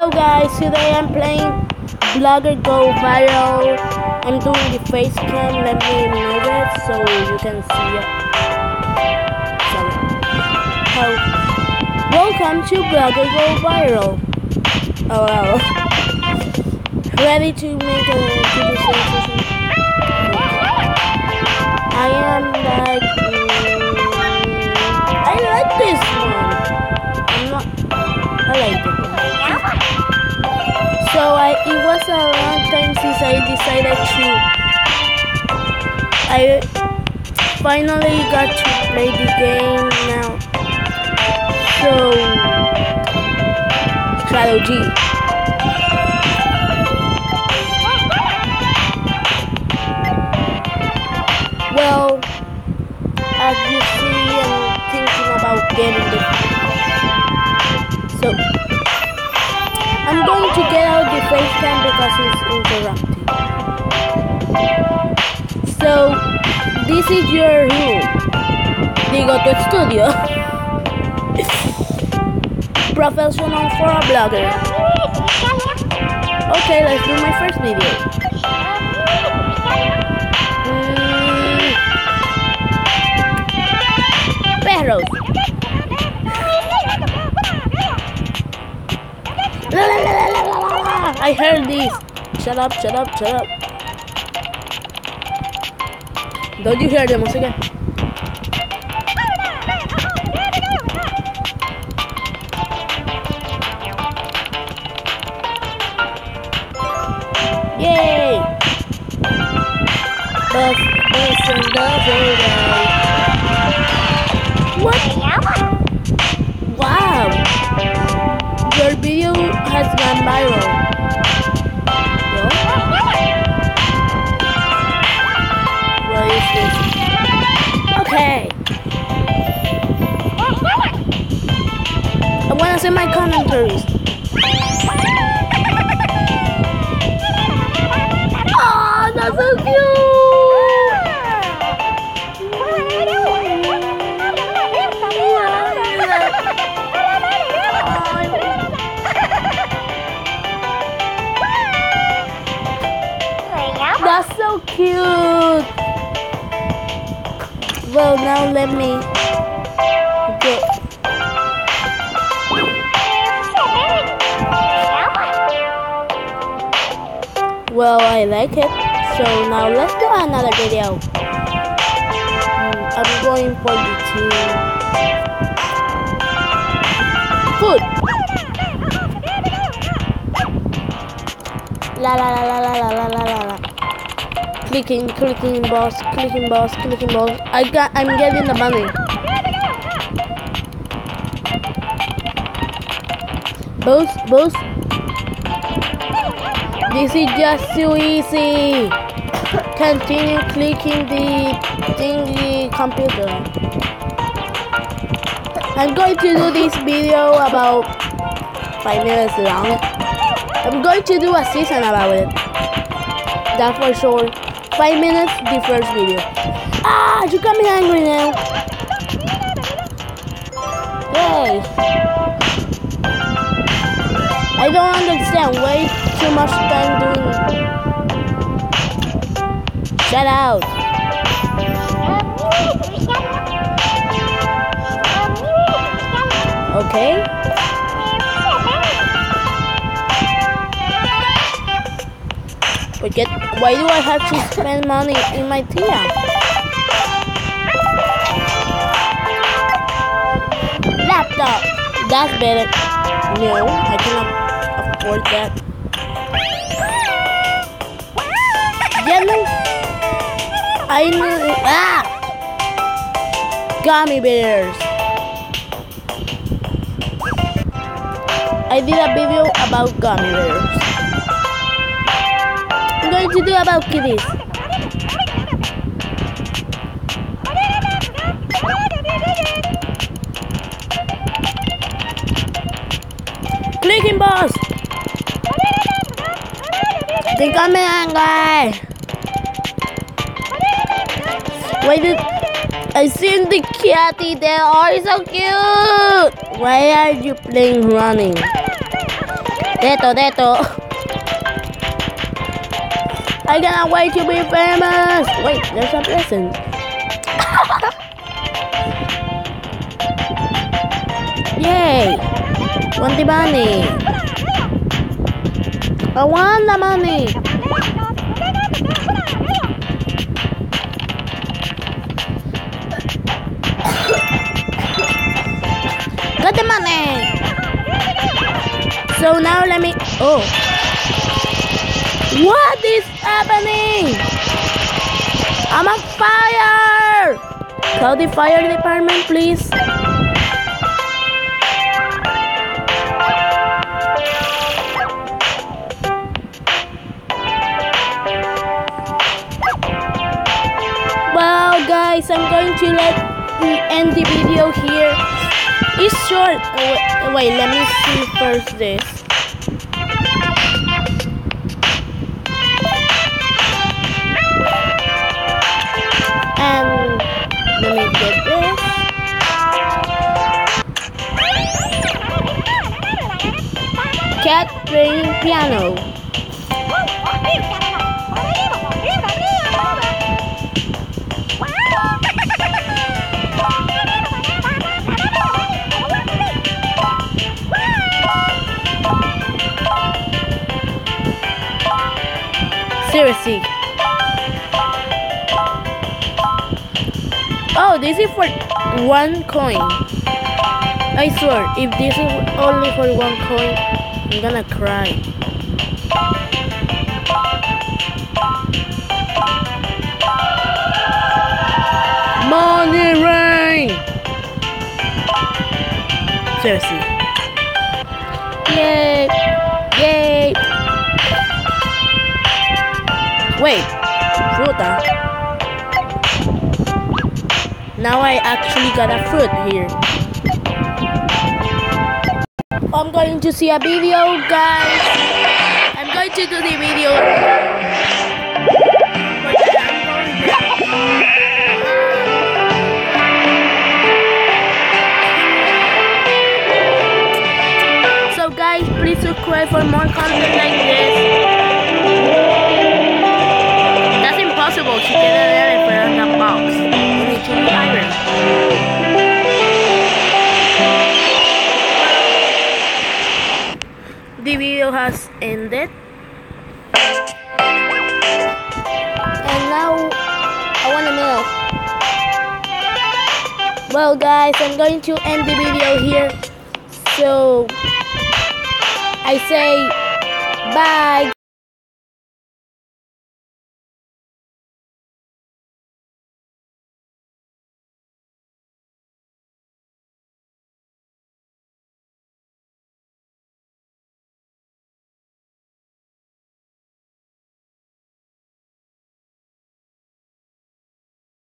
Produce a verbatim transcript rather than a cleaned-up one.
Hello guys, today I'm playing Blogger Go Viral. I'm doing the face cam, let me move it so you can see it. Sorry. Oh. Welcome to Blogger Go Viral. Oh wow. Ready to make a video session? I am like, mm, I like this one. I'm not, I like it. So I, it was a long time since I decided to, I finally got to play the game now. So, strategy. Well, as you see, I'm thinking about getting the, so, I'm going to get out the face cam because it's interrupting. So, this is your room. Digo, tu estudio. Professional for a blogger. Okay, let's do my first video. Mm. Perros. La, la, la, la, la, la. I heard this. Shut up, shut up, shut up. Don't you hear them once again? Yay! Bus, bus and double ride. What? Wow! Your video has gone viral. What? What is this? Okay. I wanna say my commentaries. Oh, that's so cute! That's so cute. Well, now let me go. Well, I like it. So now let's do another video. I'm going for the team. Food. La la la la la la la la la. Clicking, clicking, boss, clicking, boss, clicking, boss. I got, I'm getting the money. Boss, boss. This is just too easy. Continue clicking the thingy computer. I'm going to do this video about five minutes long. I'm going to do a season about it. That's for sure. Five minutes, the first video. Ah, you got me angry now. Yay. I don't understand. Way too much time doing it. Shut out. Okay. Forget, why do I have to spend money in my Tia? Laptop. That's better. No, I cannot afford that. Yellow. I need, ah! Gummy bears. I did a video about gummy bears. I'm going to do about kitties. Clicking boss. They got me angry. Why did I seen the kitty there? Oh, it's so cute. Why are you playing running? Deto, Deto. I cannot wait to be famous. Wait, there's a present. Yay! Want the money? I want the money. Got the money. So now let me. Oh, what is happening? I'm on fire. Call the fire department, please. Well, guys, I'm going to let end the video here. It's short. Wait, wait, let me see first this. And let me get this. Cat playing piano. Seriously. Oh, this is for one coin. I swear, if this is only for one coin, I'm gonna cry. Money rain! Seriously. Yay! Yay! Wait, fruta. Now I actually got a fruit here. I'm going to see a video, guys. I'm going to do the video. So guys, please subscribe for more content like this. Impossible to get an elephant in a box. You need to be iron. The video has ended. And now I want a milk. Well guys, I'm going to end the video here. So I say bye.